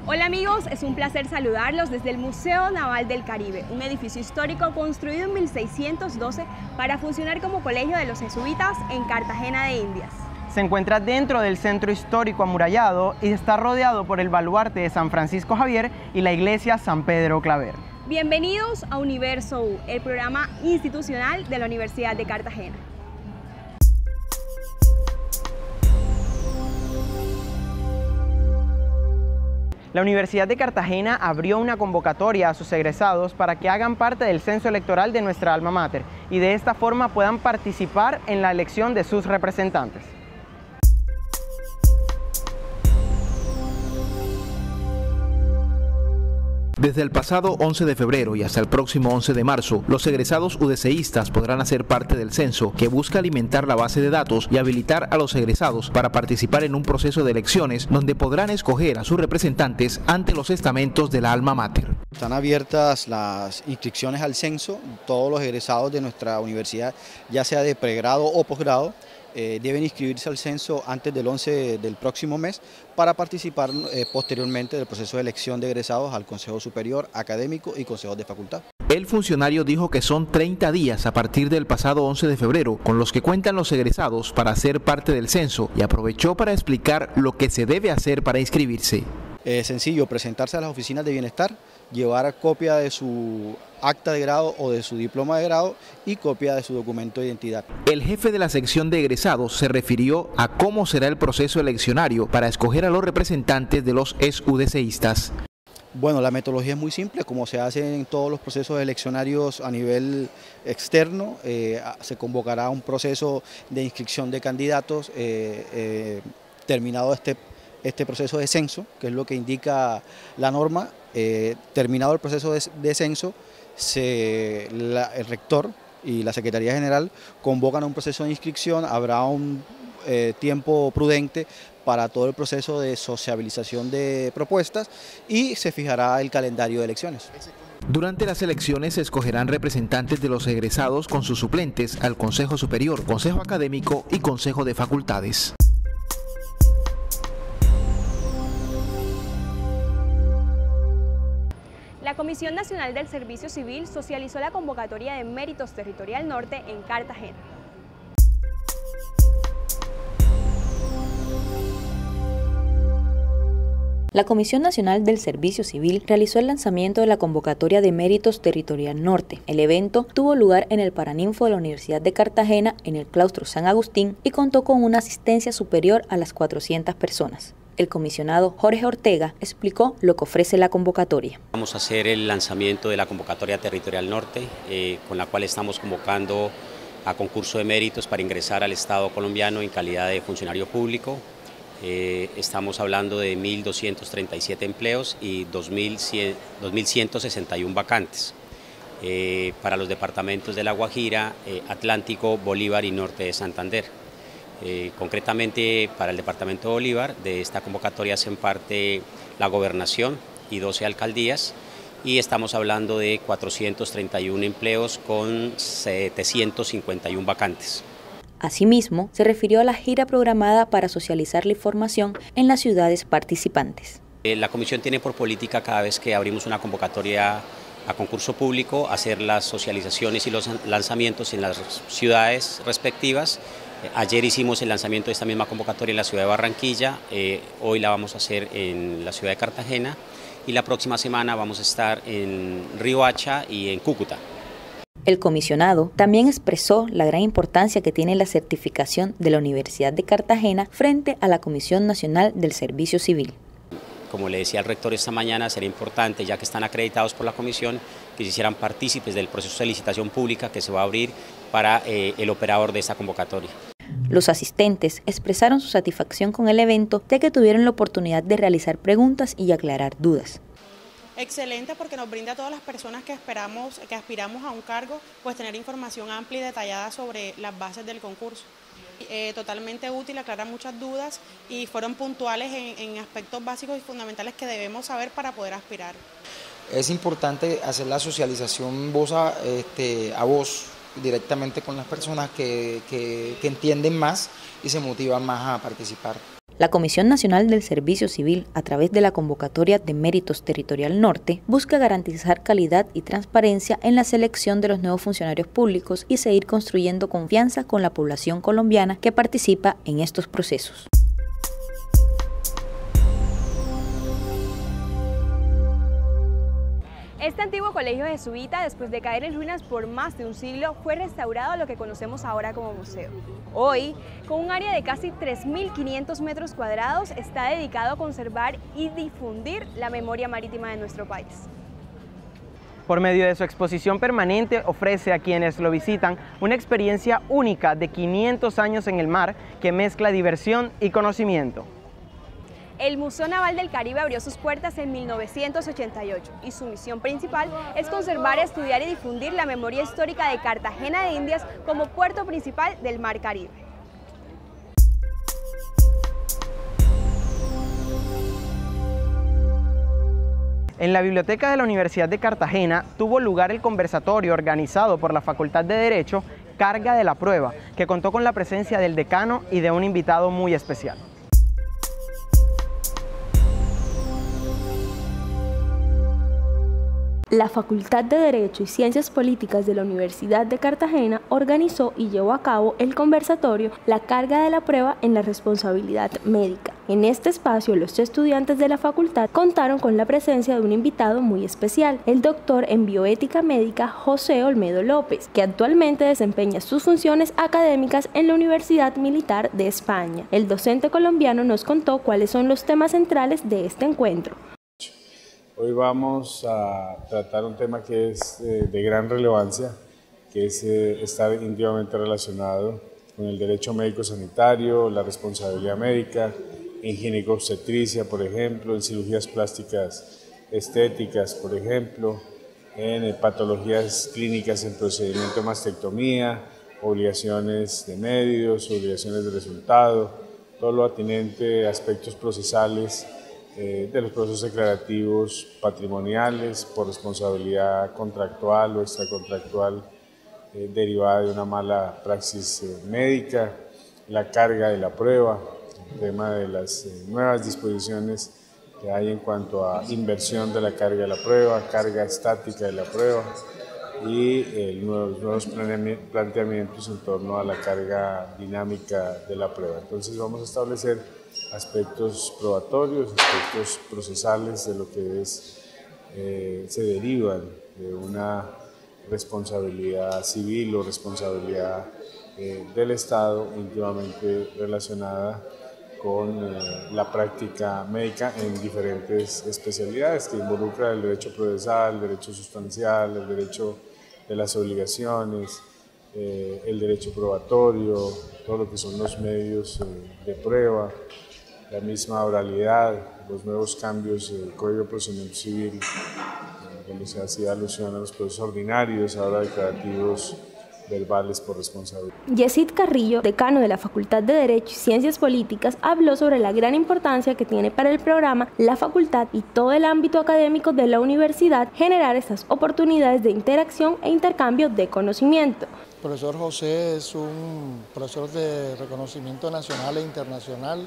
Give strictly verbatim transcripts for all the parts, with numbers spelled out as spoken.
Hola amigos, es un placer saludarlos desde el Museo Naval del Caribe, un edificio histórico construido en mil seiscientos doce para funcionar como colegio de los jesuitas en Cartagena de Indias. Se encuentra dentro del centro histórico amurallado y está rodeado por el baluarte de San Francisco Javier y la iglesia San Pedro Claver. Bienvenidos a Universo U, el programa institucional de la Universidad de Cartagena. La Universidad de Cartagena abrió una convocatoria a sus egresados para que hagan parte del censo electoral de nuestra alma mater y de esta forma puedan participar en la elección de sus representantes. Desde el pasado once de febrero y hasta el próximo once de marzo, los egresados UDCistas podrán hacer parte del censo que busca alimentar la base de datos y habilitar a los egresados para participar en un proceso de elecciones donde podrán escoger a sus representantes ante los estamentos de la alma mater. Están abiertas las inscripciones al censo. Todos los egresados de nuestra universidad, ya sea de pregrado o posgrado, Eh, deben inscribirse al censo antes del once del próximo mes para participar eh, posteriormente del proceso de elección de egresados al Consejo Superior Académico y Consejos de Facultad. El funcionario dijo que son treinta días a partir del pasado once de febrero con los que cuentan los egresados para ser parte del censo y aprovechó para explicar lo que se debe hacer para inscribirse. Es sencillo, presentarse a las oficinas de bienestar, llevar copia de su acta de grado o de su diploma de grado y copia de su documento de identidad. El jefe de la sección de egresados se refirió a cómo será el proceso eleccionario para escoger a los representantes de los ex-UDCistas. Bueno, la metodología es muy simple, como se hace en todos los procesos eleccionarios a nivel externo. Eh, se convocará un proceso de inscripción de candidatos eh, eh, terminado este este proceso de censo, que es lo que indica la norma. Eh, terminado el proceso de, de censo, se, la, el rector y la Secretaría General convocan a un proceso de inscripción. Habrá un eh, tiempo prudente para todo el proceso de sociabilización de propuestas y se fijará el calendario de elecciones. Durante las elecciones se escogerán representantes de los egresados con sus suplentes al Consejo Superior, Consejo Académico y Consejo de Facultades. La Comisión Nacional del Servicio Civil socializó la convocatoria de Méritos Territorial Norte en Cartagena. La Comisión Nacional del Servicio Civil realizó el lanzamiento de la convocatoria de Méritos Territorial Norte. El evento tuvo lugar en el Paraninfo de la Universidad de Cartagena, en el claustro San Agustín, y contó con una asistencia superior a las cuatrocientas personas. El comisionado Jorge Ortega explicó lo que ofrece la convocatoria. Vamos a hacer el lanzamiento de la convocatoria territorial norte, eh, con la cual estamos convocando a concurso de méritos para ingresar al Estado colombiano en calidad de funcionario público. Eh, estamos hablando de mil doscientos treinta y siete empleos y dos mil ciento sesenta y uno vacantes eh, para los departamentos de La Guajira, eh, Atlántico, Bolívar y Norte de Santander. Eh, concretamente para el departamento de Bolívar, de esta convocatoria hacen parte la gobernación y doce alcaldías y estamos hablando de cuatrocientos treinta y uno empleos con setecientos cincuenta y uno vacantes. Asimismo, se refirió a la gira programada para socializar la información en las ciudades participantes. Eh, la Comisión tiene por política, cada vez que abrimos una convocatoria a concurso público, hacer las socializaciones y los lanzamientos en las ciudades respectivas. Ayer hicimos el lanzamiento de esta misma convocatoria en la ciudad de Barranquilla, eh, hoy la vamos a hacer en la ciudad de Cartagena y la próxima semana vamos a estar en Riohacha y en Cúcuta. El comisionado también expresó la gran importancia que tiene la certificación de la Universidad de Cartagena frente a la Comisión Nacional del Servicio Civil. Como le decía al rector esta mañana, sería importante, ya que están acreditados por la comisión, que se hicieran partícipes del proceso de licitación pública que se va a abrir para eh, el operador de esta convocatoria. Los asistentes expresaron su satisfacción con el evento, ya que tuvieron la oportunidad de realizar preguntas y aclarar dudas. Excelente, porque nos brinda a todas las personas que esperamos, que aspiramos a un cargo, pues tener información amplia y detallada sobre las bases del concurso. Eh, totalmente útil, aclara muchas dudas y fueron puntuales en, en aspectos básicos y fundamentales que debemos saber para poder aspirar. Es importante hacer la socialización voz a, este, a voz directamente con las personas que, que, que entienden más y se motivan más a participar. La Comisión Nacional del Servicio Civil, a través de la convocatoria de Méritos Territorial Norte, busca garantizar calidad y transparencia en la selección de los nuevos funcionarios públicos y seguir construyendo confianza con la población colombiana que participa en estos procesos. Este antiguo colegio jesuita, después de caer en ruinas por más de un siglo, fue restaurado a lo que conocemos ahora como museo. Hoy, con un área de casi tres mil quinientos metros cuadrados, está dedicado a conservar y difundir la memoria marítima de nuestro país. Por medio de su exposición permanente, ofrece a quienes lo visitan una experiencia única de quinientos años en el mar que mezcla diversión y conocimiento. El Museo Naval del Caribe abrió sus puertas en mil novecientos ochenta y ocho y su misión principal es conservar, estudiar y difundir la memoria histórica de Cartagena de Indias como puerto principal del Mar Caribe. En la biblioteca de la Universidad de Cartagena tuvo lugar el conversatorio organizado por la Facultad de Derecho, Carga de la Prueba, que contó con la presencia del decano y de un invitado muy especial. La Facultad de Derecho y Ciencias Políticas de la Universidad de Cartagena organizó y llevó a cabo el conversatorio La carga de la prueba en la responsabilidad médica. En este espacio, los estudiantes de la facultad contaron con la presencia de un invitado muy especial, el doctor en bioética médica José Olmedo López, que actualmente desempeña sus funciones académicas en la Universidad Militar de España. El docente colombiano nos contó cuáles son los temas centrales de este encuentro. Hoy vamos a tratar un tema que es eh, de gran relevancia, que es eh, estar íntimamente relacionado con el derecho médico sanitario, la responsabilidad médica, en ginecobstetricia, por ejemplo, en cirugías plásticas estéticas, por ejemplo, en eh, patologías clínicas en procedimiento de mastectomía, obligaciones de medios, obligaciones de resultado, todo lo atinente a aspectos procesales Eh, de los procesos declarativos patrimoniales por responsabilidad contractual o extracontractual eh, derivada de una mala praxis eh, médica, la carga de la prueba, el tema de las eh, nuevas disposiciones que hay en cuanto a inversión de la carga de la prueba, carga estática de la prueba y eh, nuevos, nuevos planteamientos en torno a la carga dinámica de la prueba. Entonces vamos a establecer aspectos probatorios, aspectos procesales de lo que es, eh, se derivan de una responsabilidad civil o responsabilidad eh, del Estado íntimamente relacionada con eh, la práctica médica en diferentes especialidades que involucra el derecho procesal, el derecho sustancial, el derecho de las obligaciones, eh, el derecho probatorio, todo lo que son los medios eh, de prueba, la misma oralidad, los nuevos cambios del Código de Procedimiento Civil, donde se hacía alusión a los procesos ordinarios, ahora declarativos verbales por responsabilidad. Yesid Carrillo, decano de la Facultad de Derecho y Ciencias Políticas, habló sobre la gran importancia que tiene para el programa, la facultad y todo el ámbito académico de la universidad generar estas oportunidades de interacción e intercambio de conocimiento. El profesor José es un profesor de reconocimiento nacional e internacional.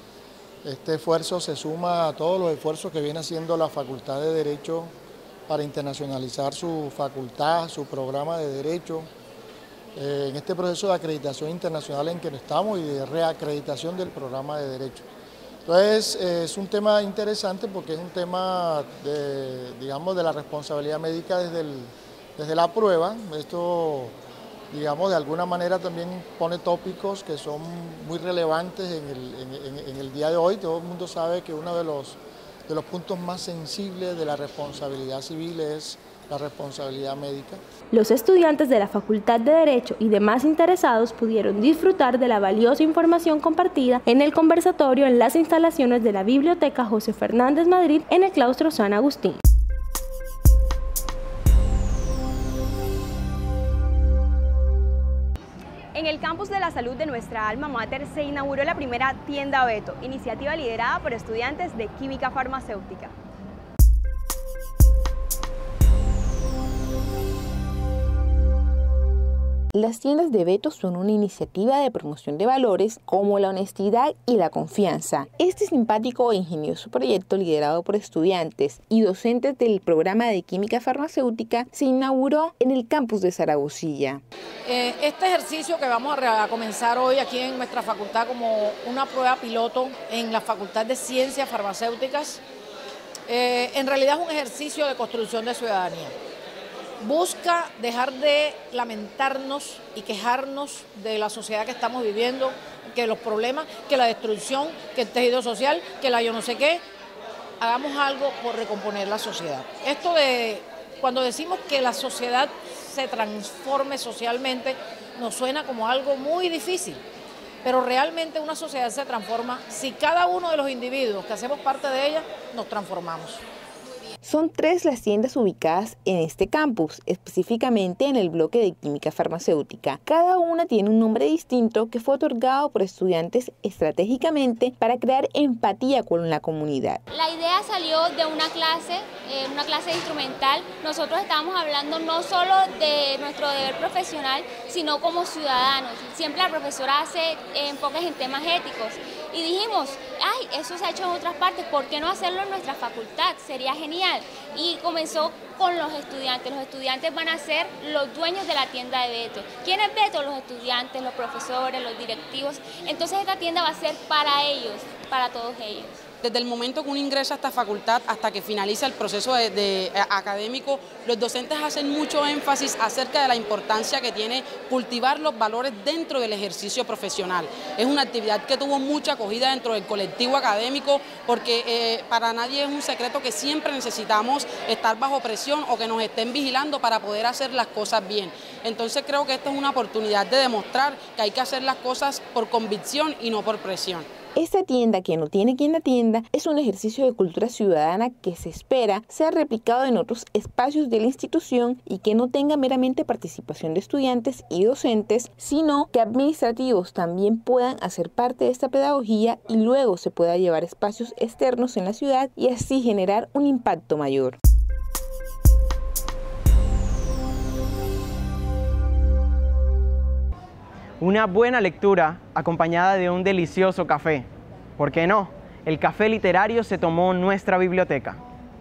Este esfuerzo se suma a todos los esfuerzos que viene haciendo la Facultad de Derecho para internacionalizar su facultad, su programa de Derecho, eh, en este proceso de acreditación internacional en que estamos y de reacreditación del programa de Derecho. Entonces, eh, es un tema interesante porque es un tema, de, digamos, de la responsabilidad médica desde, el, desde la prueba. Esto, digamos, de alguna manera también pone tópicos que son muy relevantes en el, en, en el día de hoy. Todo el mundo sabe que uno de los, de los puntos más sensibles de la responsabilidad civil es la responsabilidad médica. Los estudiantes de la Facultad de Derecho y demás interesados pudieron disfrutar de la valiosa información compartida en el conversatorio en las instalaciones de la Biblioteca José Fernández Madrid en el claustro San Agustín. En el campus de la salud de nuestra alma mater se inauguró la primera tienda Beto, iniciativa liderada por estudiantes de química farmacéutica. Las tiendas de Beto son una iniciativa de promoción de valores como la honestidad y la confianza. Este simpático e ingenioso proyecto, liderado por estudiantes y docentes del programa de química farmacéutica, se inauguró en el campus de Zaragozilla. Eh, este ejercicio que vamos a comenzar hoy aquí en nuestra facultad como una prueba piloto en la Facultad de Ciencias Farmacéuticas, eh, en realidad es un ejercicio de construcción de ciudadanía. Busca dejar de lamentarnos y quejarnos de la sociedad que estamos viviendo, que los problemas, que la destrucción, que el tejido social, que la yo no sé qué. Hagamos algo por recomponer la sociedad. Esto de cuando decimos que la sociedad se transforme socialmente, nos suena como algo muy difícil, pero realmente una sociedad se transforma si cada uno de los individuos que hacemos parte de ella nos transformamos. Son tres las tiendas ubicadas en este campus, específicamente en el bloque de química farmacéutica. Cada una tiene un nombre distinto que fue otorgado por estudiantes estratégicamente para crear empatía con la comunidad. La idea salió de una clase, eh, una clase instrumental. Nosotros estábamos hablando no solo de nuestro deber profesional, sino como ciudadanos. Siempre la profesora hace eh, enfoques en temas éticos. Y dijimos, ay, eso se ha hecho en otras partes, ¿por qué no hacerlo en nuestra facultad? Sería genial. Y comenzó con los estudiantes. Los estudiantes van a ser los dueños de la tienda de Beto. ¿Quién es Beto? Los estudiantes, los profesores, los directivos. Entonces esta tienda va a ser para ellos, para todos ellos. Desde el momento que uno ingresa a esta facultad hasta que finaliza el proceso de, de, de académico, los docentes hacen mucho énfasis acerca de la importancia que tiene cultivar los valores dentro del ejercicio profesional. Es una actividad que tuvo mucha acogida dentro del colectivo académico porque eh, para nadie es un secreto que siempre necesitamos estar bajo presión o que nos estén vigilando para poder hacer las cosas bien. Entonces creo que esta es una oportunidad de demostrar que hay que hacer las cosas por convicción y no por presión. Esta tienda que no tiene quien la atienda es un ejercicio de cultura ciudadana que se espera sea replicado en otros espacios de la institución y que no tenga meramente participación de estudiantes y docentes, sino que administrativos también puedan hacer parte de esta pedagogía y luego se pueda llevar a espacios externos en la ciudad y así generar un impacto mayor. Una buena lectura acompañada de un delicioso café. ¿Por qué no? El café literario se tomó nuestra biblioteca.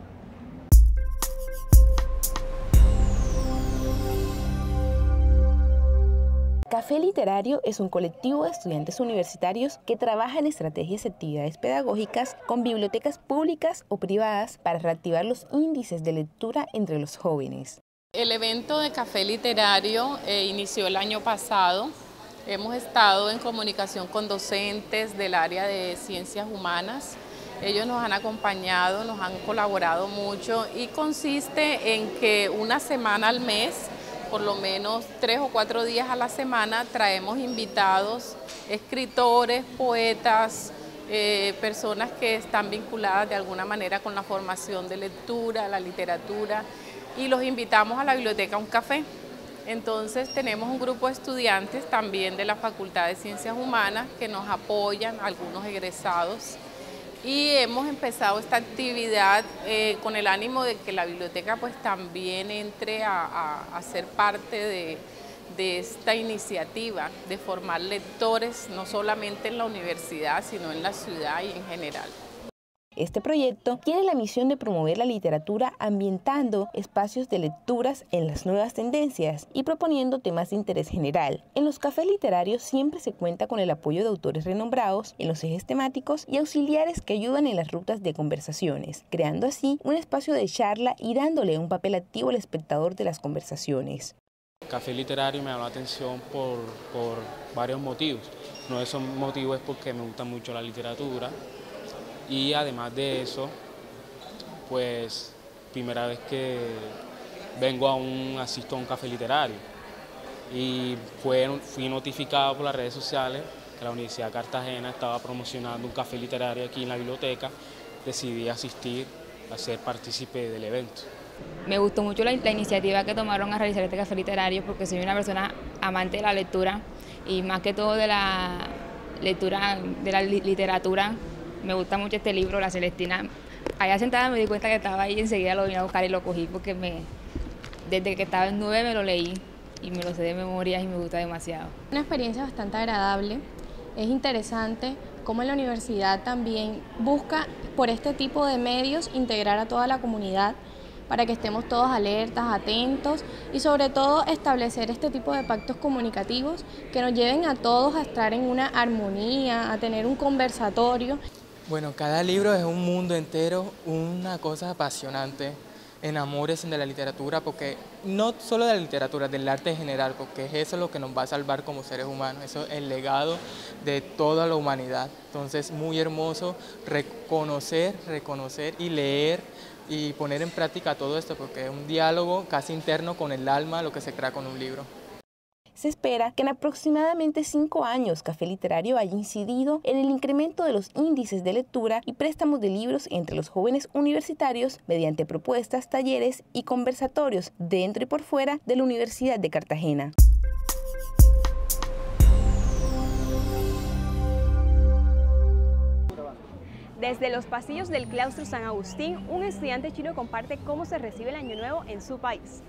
Café Literario es un colectivo de estudiantes universitarios que trabaja en estrategias y actividades pedagógicas con bibliotecas públicas o privadas para reactivar los índices de lectura entre los jóvenes. El evento de Café Literario eh, inició el año pasado. Hemos estado en comunicación con docentes del área de ciencias humanas. Ellos nos han acompañado, nos han colaborado mucho y consiste en que una semana al mes, por lo menos tres o cuatro días a la semana, traemos invitados, escritores, poetas, eh, personas que están vinculadas de alguna manera con la formación de lectura, la literatura, y los invitamos a la biblioteca a un café. Entonces tenemos un grupo de estudiantes también de la Facultad de Ciencias Humanas que nos apoyan, algunos egresados, y hemos empezado esta actividad eh, con el ánimo de que la biblioteca pues también entre a, a, a ser parte de, de esta iniciativa de formar lectores, no solamente en la universidad, sino en la ciudad y en general. Este proyecto tiene la misión de promover la literatura ambientando espacios de lecturas en las nuevas tendencias y proponiendo temas de interés general. En los cafés literarios siempre se cuenta con el apoyo de autores renombrados en los ejes temáticos y auxiliares que ayudan en las rutas de conversaciones, creando así un espacio de charla y dándole un papel activo al espectador de las conversaciones. Café literario me llama la atención por, por varios motivos. Uno de esos motivos es porque me gusta mucho la literatura. Y además de eso, pues primera vez que vengo a un, asisto a un café literario y fue, fui notificado por las redes sociales que la Universidad de Cartagena estaba promocionando un café literario aquí en la biblioteca. Decidí asistir a ser partícipe del evento. Me gustó mucho la, la iniciativa que tomaron a realizar este café literario porque soy una persona amante de la lectura y más que todo de la lectura, de la li literatura. Me gusta mucho este libro, La Celestina. Allá sentada me di cuenta que estaba ahí y enseguida lo vine a buscar y lo cogí porque me, desde que estaba en nueve me lo leí y me lo sé de memoria y me gusta demasiado. Una experiencia bastante agradable, es interesante cómo la universidad también busca por este tipo de medios integrar a toda la comunidad para que estemos todos alertas, atentos y sobre todo establecer este tipo de pactos comunicativos que nos lleven a todos a estar en una armonía, a tener un conversatorio. Bueno, cada libro es un mundo entero, una cosa apasionante. Enamórense de la literatura, porque no solo de la literatura, del arte en general, porque es eso lo que nos va a salvar como seres humanos, eso es el legado de toda la humanidad. Entonces, muy hermoso reconocer, reconocer y leer y poner en práctica todo esto, porque es un diálogo casi interno con el alma, lo que se crea con un libro. Se espera que en aproximadamente cinco años Café Literario haya incidido en el incremento de los índices de lectura y préstamos de libros entre los jóvenes universitarios mediante propuestas, talleres y conversatorios dentro y por fuera de la Universidad de Cartagena. Desde los pasillos del claustro San Agustín, un estudiante chino comparte cómo se recibe el Año Nuevo en su país.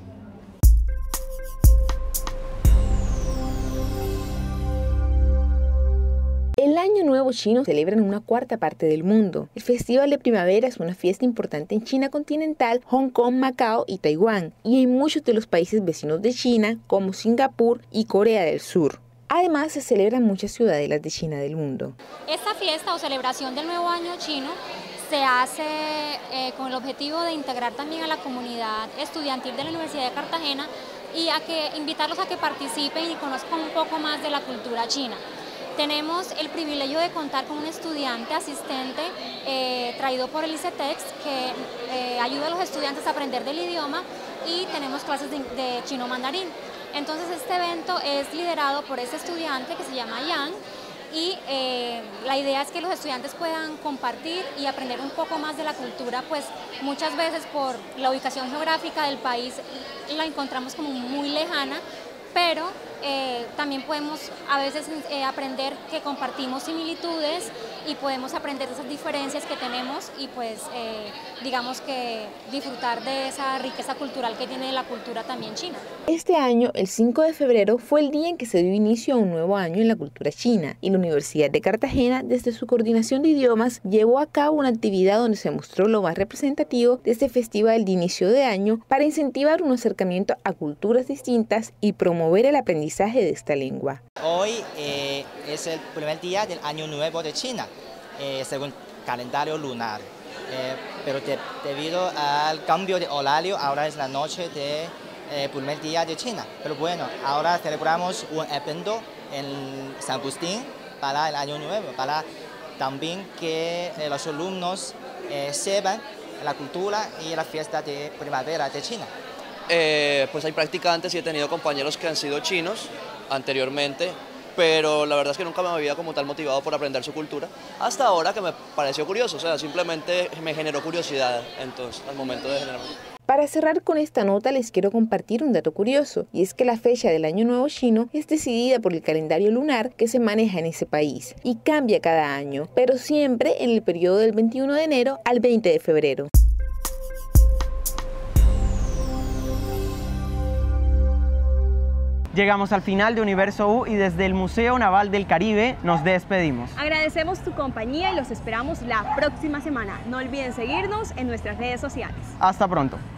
El Año Nuevo chino se celebra en una cuarta parte del mundo. El Festival de Primavera es una fiesta importante en China continental, Hong Kong, Macao y Taiwán, y en muchos de los países vecinos de China, como Singapur y Corea del Sur. Además, se celebra en muchas ciudadelas de China del mundo. Esta fiesta o celebración del Nuevo Año chino se hace eh, con el objetivo de integrar también a la comunidad estudiantil de la Universidad de Cartagena y a que invitarlos a que participen y conozcan un poco más de la cultura china. Tenemos el privilegio de contar con un estudiante asistente eh, traído por el ICETEX que eh, ayuda a los estudiantes a aprender del idioma y tenemos clases de, de chino mandarín. Entonces este evento es liderado por ese estudiante que se llama Yang y eh, la idea es que los estudiantes puedan compartir y aprender un poco más de la cultura, pues muchas veces por la ubicación geográfica del país la encontramos como muy lejana, pero eh, también podemos a veces eh, aprender que compartimos similitudes y podemos aprender de esas diferencias que tenemos y pues eh, digamos que disfrutar de esa riqueza cultural que tiene la cultura también china. Este año, el cinco de febrero, fue el día en que se dio inicio a un nuevo año en la cultura china y la Universidad de Cartagena, desde su coordinación de idiomas, llevó a cabo una actividad donde se mostró lo más representativo de este festival de inicio de año para incentivar un acercamiento a culturas distintas y promover el aprendizaje de esta lengua. Hoy eh, es el primer día del Año Nuevo de China, eh, según calendario lunar, eh, pero de, debido al cambio de horario, ahora es la noche del eh, primer día de China. Pero bueno, ahora celebramos un evento en San Agustín para el Año Nuevo, para también que eh, los alumnos eh, sepan la cultura y la fiesta de primavera de China. Eh, pues hay practicantes y he tenido compañeros que han sido chinos anteriormente, pero la verdad es que nunca me había como tal motivado por aprender su cultura, hasta ahora que me pareció curioso, o sea, simplemente me generó curiosidad entonces al momento de generarme. Para cerrar con esta nota les quiero compartir un dato curioso, y es que la fecha del Año Nuevo chino es decidida por el calendario lunar que se maneja en ese país y cambia cada año, pero siempre en el periodo del veintiuno de enero al veinte de febrero. Llegamos al final de Universo U y desde el Museo Naval del Caribe nos despedimos. Agradecemos tu compañía y los esperamos la próxima semana. No olviden seguirnos en nuestras redes sociales. Hasta pronto.